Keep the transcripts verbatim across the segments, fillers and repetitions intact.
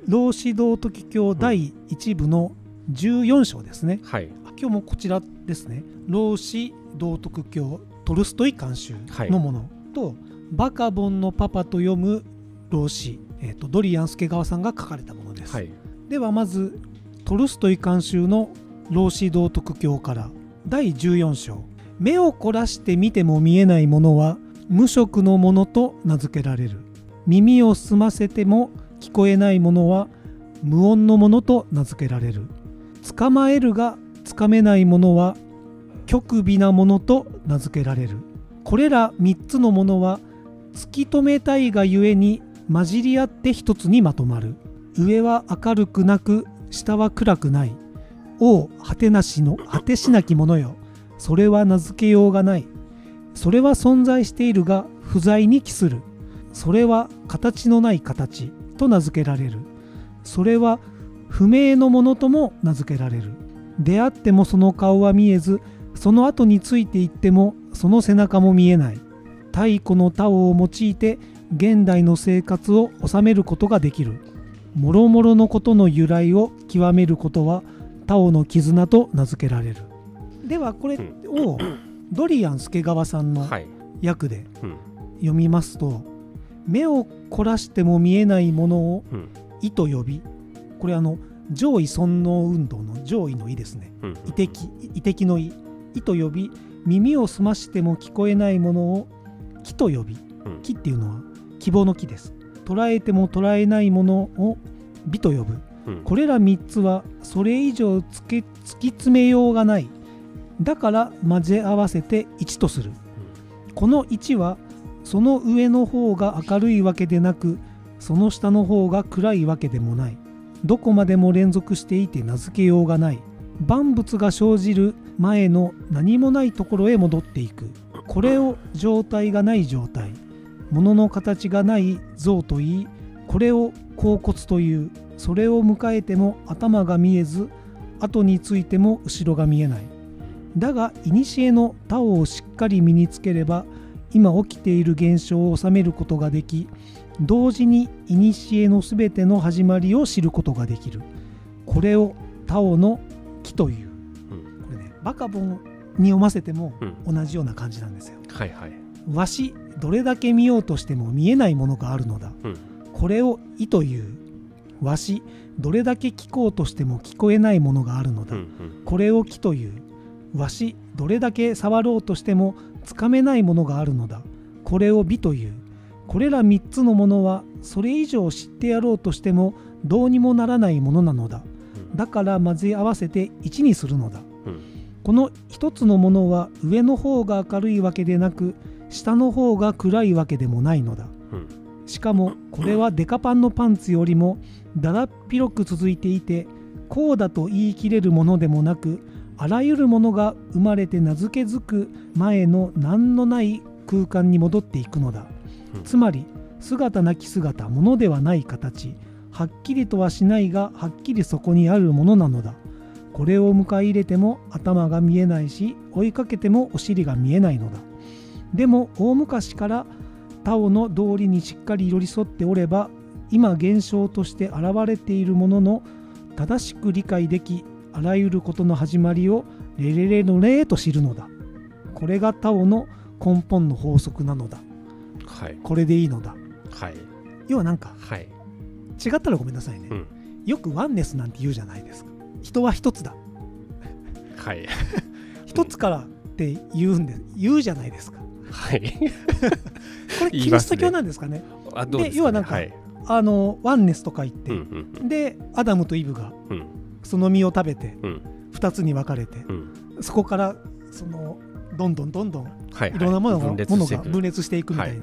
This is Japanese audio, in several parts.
老子道徳経だいいち部のじゅうよん章ですね、 はい、 今日もこちらですね。老子道徳経トルストイ監修のものと、はい、バカボンのパパと読む老子、えーと、ドリアン助川さんが書かれたものです、はい、ではまずトルストイ監修の老子道徳経からだいじゅうよん章、目を凝らして見ても見えないものは無色のものと名付けられる。耳を澄ませても聞こえないものは無音のものと名付けられる。捕まえるがつかめないものは極微なものと名付けられる。これらみっつのものは突き止めたいがゆえに混じり合って一つにまとまる。上は明るくなく下は暗くない。おう果てなしの果てしなきものよ、それは名付けようがない。それは存在しているが不在に帰する。それは形のない形と名付けられる。それは不明のものとも名付けられる。出会ってもその顔は見えず、その後についていってもその背中も見えない。太古のタオを用いて現代の生活を収めることができる。もろもろのことの由来を極めることはタオの絆と名付けられる。ではこれをドリアン助川さんの訳で読みますと、目を凝らしても見えないものを意と呼び、これあの上位尊王運動の上位の意ですね、意的意的の意意と呼び、耳を澄ましても聞こえないものを気と呼び、気っていうのは希望の気です。捉えても捉えないものを美と呼ぶ。これらみっつはそれ以上つけ突き詰めようがない。だから混ぜ合わせていちとする。このいちはその上の方が明るいわけでなく、その下の方が暗いわけでもない。どこまでも連続していて名付けようがない。万物が生じる前の何もないところへ戻っていく。これを状態がない状態、物の形がない像といい、これを恍惚という。それを迎えても頭が見えず、後についても後ろが見えない。だが古のタオをしっかり身につければ、今起きている現象を収めることができ、同時に古のすべての始まりを知ることができる。これをタオの気という、これね、バカボンに読ませても同じような感じなんですよ、 うんはいはい、 わしどれだけ見ようとしても見えないものがあるのだ、うん、これを意という。わしどれだけ聞こうとしても聞こえないものがあるのだ、うんうん、これを気という。わしどれだけ触ろうとしてもつかめないものがあるのだ、これを美という。これらみっつのものはそれ以上知ってやろうとしてもどうにもならないものなのだ。だから混ぜ合わせていちにするのだ、うん、この一つのものは上の方が明るいわけでなく、下の方が暗いわけでもないのだ、うん、しかもこれはデカパンのパンツよりもだだっ広く続いていて、こうだと言い切れるものでもなく、あらゆるものが生まれて名付けづく前の何のない空間に戻っていくのだ、うん、つまり姿なき姿、ものではない形、はっきりとはしないがはっきりそこにあるものなのだ。これを迎え入れても頭が見えないし、追いかけてもお尻が見えないのだ。でも大昔からタオの道理にしっかり寄り添っておれば、今現象として現れているものの正しく理解でき、あらゆることの始まりをレレレのレーと知るのだ。これがタオの根本の法則なのだ、はい、これでいいのだ、はい、要はなんか、はい、違ったらごめんなさいね、うん、よくワンネスなんて言うじゃないですか。人は一つだ、はい、一つからって言うんで言うじゃないですか、はい、これキリスト教なんですかね。あ、どうですかね。で要はなんか、はい、あのワンネスとか言って、うんうん、でアダムとイブがその実を食べてふたつに分かれて、うん、そこからそのどんどんどんどんいろんなものが、はいはい、分裂していく、ものが分裂していくみたいな、はい、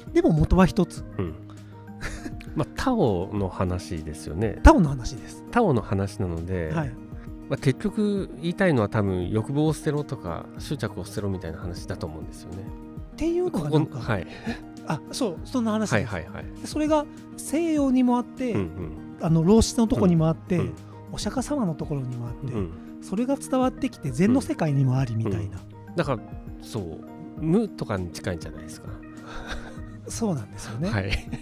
でも元は一つ、うんまあ、タオの話ですよね。 タオの話です。 タオの話なので、はい、まあ、結局言いたいのは多分欲望を捨てろとか執着を捨てろみたいな話だと思うんですよね。 っていうのがなんか、はい、あ、そうそんな話です、はいはいはい、それが西洋にもあって、うんうん、あの老子のところにもあって、うんうん、お釈迦様のところにもあって、うん、それが伝わってきて禅の世界にもありみたいな、うんうん、だからそう無とかに近いんじゃないですか。 そうなんですよね、はい、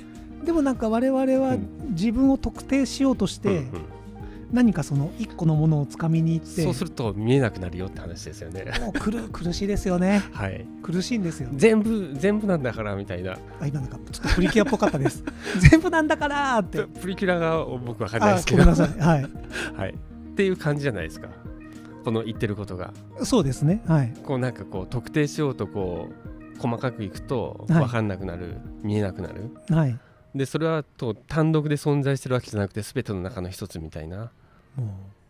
でもなんか我々は自分を特定しようとして、うんうんうん、何かその一個のものをつかみに行って、 そうすると見えなくなるよって話ですよね。 もう苦苦しいですよね。 はい、 苦しいんですよ。 全部全部なんだからみたいな。 あ、今なんかちょっとプリキュアっぽかったです。全部なんだからって。 プリキュアが僕は分かんないですけど。 ごめんなさい。はい、 はい、っていう感じじゃないですか。この言ってることが。 そうですね。はい。 こうなんかこう特定しようとこう細かくいくと分かんなくなる、はい、見えなくなる。 はい。 でそれはと単独で存在してるわけじゃなくて全ての中の一つみたいな。 もう